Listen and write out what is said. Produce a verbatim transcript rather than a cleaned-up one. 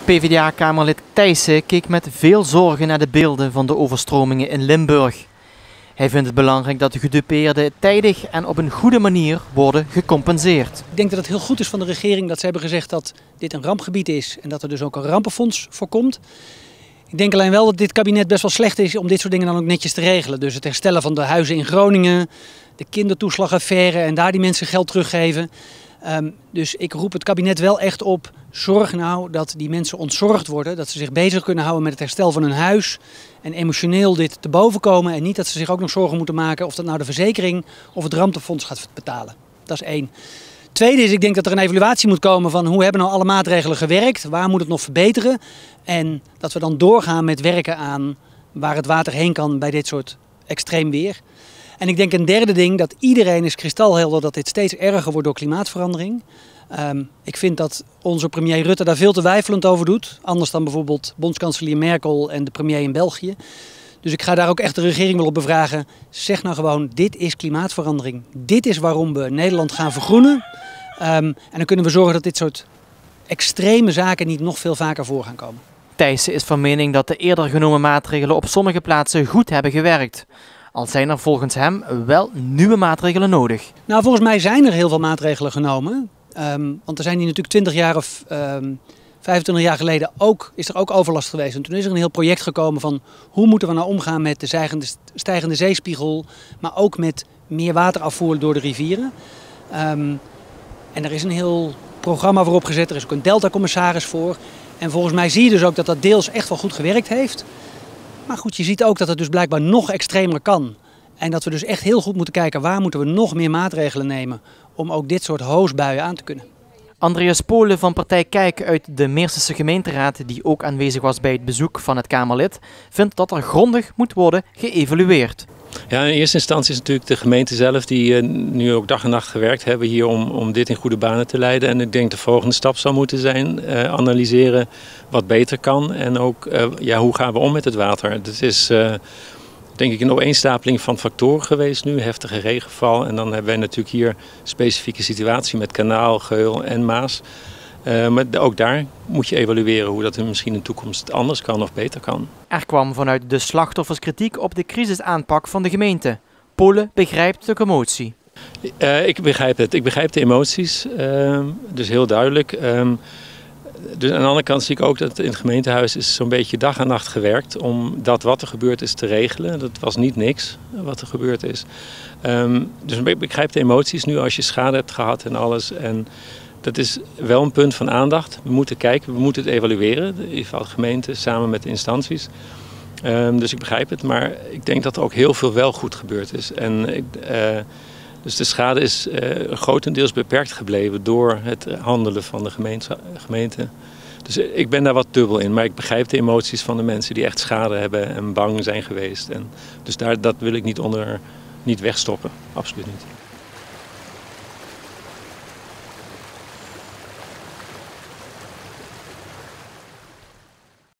P v d A-kamerlid Thijssen keek met veel zorgen naar de beelden van de overstromingen in Limburg. Hij vindt het belangrijk dat de gedupeerden tijdig en op een goede manier worden gecompenseerd. Ik denk dat het heel goed is van de regering dat ze hebben gezegd dat dit een rampgebied is en dat er dus ook een rampenfonds voor komt. Ik denk alleen wel dat dit kabinet best wel slecht is om dit soort dingen dan ook netjes te regelen. Dus het herstellen van de huizen in Groningen, de kindertoeslagaffaire en daar die mensen geld teruggeven. Um, dus ik roep het kabinet wel echt op, zorg nou dat die mensen ontzorgd worden. Dat ze zich bezig kunnen houden met het herstel van hun huis en emotioneel dit te boven komen. En niet dat ze zich ook nog zorgen moeten maken of dat nou de verzekering of het rampenfonds gaat betalen. Dat is één. Tweede is, ik denk dat er een evaluatie moet komen van hoe hebben nou alle maatregelen gewerkt, waar moet het nog verbeteren. En dat we dan doorgaan met werken aan waar het water heen kan bij dit soort extreem weer. En ik denk een derde ding, dat iedereen is kristalhelder dat dit steeds erger wordt door klimaatverandering. Um, ik vind dat onze premier Rutte daar veel te weifelend over doet. Anders dan bijvoorbeeld bondskanselier Merkel en de premier in België. Dus ik ga daar ook echt de regering wel op bevragen. Zeg nou gewoon, dit is klimaatverandering. Dit is waarom we Nederland gaan vergroenen. Um, en dan kunnen we zorgen dat dit soort extreme zaken niet nog veel vaker voor gaan komen. Thijssen is van mening dat de eerder genomen maatregelen op sommige plaatsen goed hebben gewerkt. Al zijn er volgens hem wel nieuwe maatregelen nodig. Nou, volgens mij zijn er heel veel maatregelen genomen. Um, want er zijn hier natuurlijk twintig jaar of um, vijfentwintig jaar geleden ook, is er ook overlast geweest. En toen is er een heel project gekomen van hoe moeten we nou omgaan met de stijgende, stijgende zeespiegel, maar ook met meer waterafvoer door de rivieren. Um, en er is een heel programma voor opgezet, er is ook een deltacommissaris voor. En volgens mij zie je dus ook dat dat deels echt wel goed gewerkt heeft. Maar goed, je ziet ook dat het dus blijkbaar nog extremer kan. En dat we dus echt heel goed moeten kijken waar moeten we nog meer maatregelen nemen om ook dit soort hoosbuien aan te kunnen. Andreas Polen van partij Kijk uit de Meersense gemeenteraad, die ook aanwezig was bij het bezoek van het Kamerlid, vindt dat er grondig moet worden geëvalueerd. Ja, in eerste instantie is natuurlijk de gemeente zelf die uh, nu ook dag en nacht gewerkt hebben hier om, om dit in goede banen te leiden. En ik denk de volgende stap zal moeten zijn uh, analyseren wat beter kan en ook uh, ja, hoe gaan we om met het water. Het is uh, denk ik een opeenstapeling van factoren geweest nu, heftige regenval. En dan hebben wij natuurlijk hier een specifieke situatie met Kanaal, Geul en Maas. Uh, maar ook daar moet je evalueren hoe dat in misschien in de toekomst anders kan of beter kan. Er kwam vanuit de slachtoffers kritiek op de crisisaanpak van de gemeente. Polen begrijpt de commotie. Uh, ik begrijp het. Ik begrijp de emoties. Uh, dus heel duidelijk. Uh, dus aan de andere kant zie ik ook dat in het gemeentehuis is zo'n beetje dag en nacht gewerkt om dat wat er gebeurd is te regelen. Dat was niet niks wat er gebeurd is. Um, dus ik begrijp de emoties nu als je schade hebt gehad en alles. En dat is wel een punt van aandacht. We moeten kijken, we moeten het evalueren. In ieder geval de gemeente samen met de instanties. Um, dus ik begrijp het, maar ik denk dat er ook heel veel wel goed gebeurd is. En ik, uh, dus de schade is uh, grotendeels beperkt gebleven door het handelen van de gemeente, gemeente. Dus ik ben daar wat dubbel in, maar ik begrijp de emoties van de mensen die echt schade hebben en bang zijn geweest. En dus daar, dat wil ik niet, onder, niet wegstoppen, absoluut niet.